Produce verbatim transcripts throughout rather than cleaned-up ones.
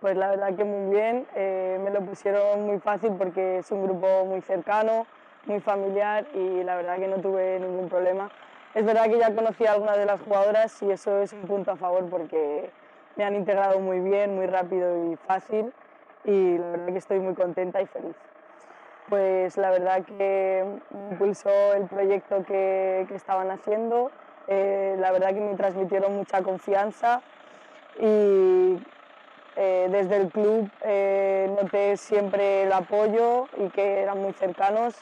Pues la verdad que muy bien, eh, me lo pusieron muy fácil porque es un grupo muy cercano, muy familiar y la verdad que no tuve ningún problema. Es verdad que ya conocía a algunas de las jugadoras y eso es un punto a favor porque me han integrado muy bien, muy rápido y fácil y la verdad que estoy muy contenta y feliz. Pues la verdad que me impulsó el proyecto que, que estaban haciendo, eh, la verdad que me transmitieron mucha confianza y eh, desde el club eh, noté siempre el apoyo y que eran muy cercanos.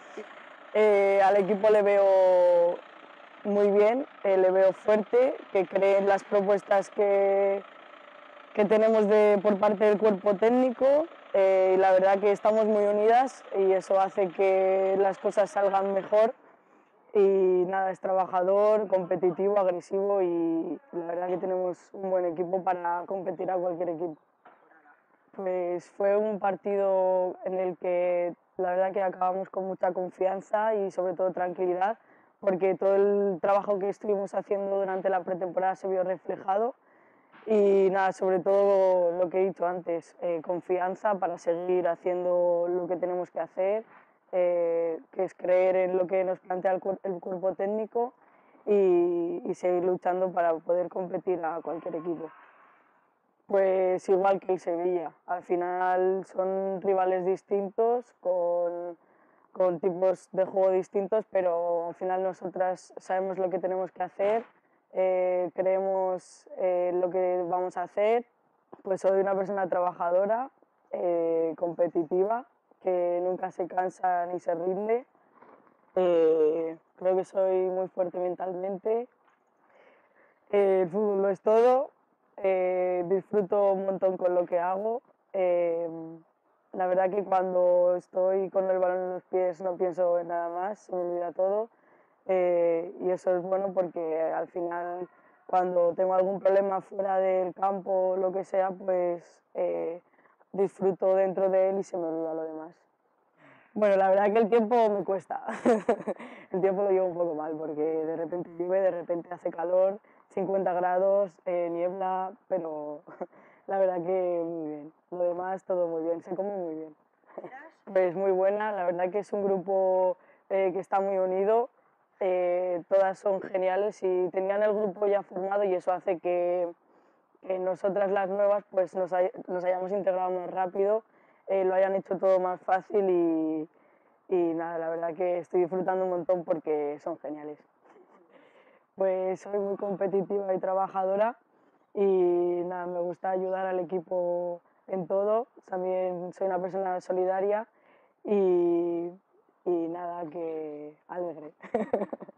Eh, al equipo le veo muy bien, eh, le veo fuerte, que cree en las propuestas que, que tenemos de, por parte del cuerpo técnico eh, y la verdad que estamos muy unidas y eso hace que las cosas salgan mejor y nada, es trabajador, competitivo, agresivo y la verdad que tenemos un buen equipo para competir a cualquier equipo. Pues fue un partido en el que la verdad que acabamos con mucha confianza y sobre todo tranquilidad porque todo el trabajo que estuvimos haciendo durante la pretemporada se vio reflejado y nada, sobre todo lo que he dicho antes, eh, confianza para seguir haciendo lo que tenemos que hacer, eh, que es creer en lo que nos plantea el, el cuerpo técnico y, y seguir luchando para poder competir a cualquier equipo. Pues igual que el Sevilla, al final son rivales distintos, con, con tipos de juego distintos, pero al final nosotras sabemos lo que tenemos que hacer, eh, creemos eh, lo que vamos a hacer, pues soy una persona trabajadora, eh, competitiva, que nunca se cansa ni se rinde, eh, creo que soy muy fuerte mentalmente, eh, el fútbol lo es todo, eh, disfruto un montón con lo que hago. Eh, la verdad que cuando estoy con el balón en los pies no pienso en nada más, se me olvida todo. Eh, y eso es bueno porque al final cuando tengo algún problema fuera del campo o lo que sea, pues eh, disfruto dentro de él y se me olvida lo demás. Bueno, la verdad que el tiempo me cuesta. El tiempo lo llevo un poco mal porque de repente llueve, de repente hace calor, cincuenta grados, eh, niebla, pero la verdad que muy bien. Lo demás todo muy bien, se come muy bien. Pues muy buena, la verdad que es un grupo eh, que está muy unido, eh, todas son geniales y tenían el grupo ya formado y eso hace que, que nosotras las nuevas pues nos, hay, nos hayamos integrado más rápido, eh, lo hayan hecho todo más fácil y, y nada, la verdad que estoy disfrutando un montón porque son geniales. Pues soy muy competitiva y trabajadora y nada, me gusta ayudar al equipo en todo, también soy una persona solidaria y, y nada, que alegre.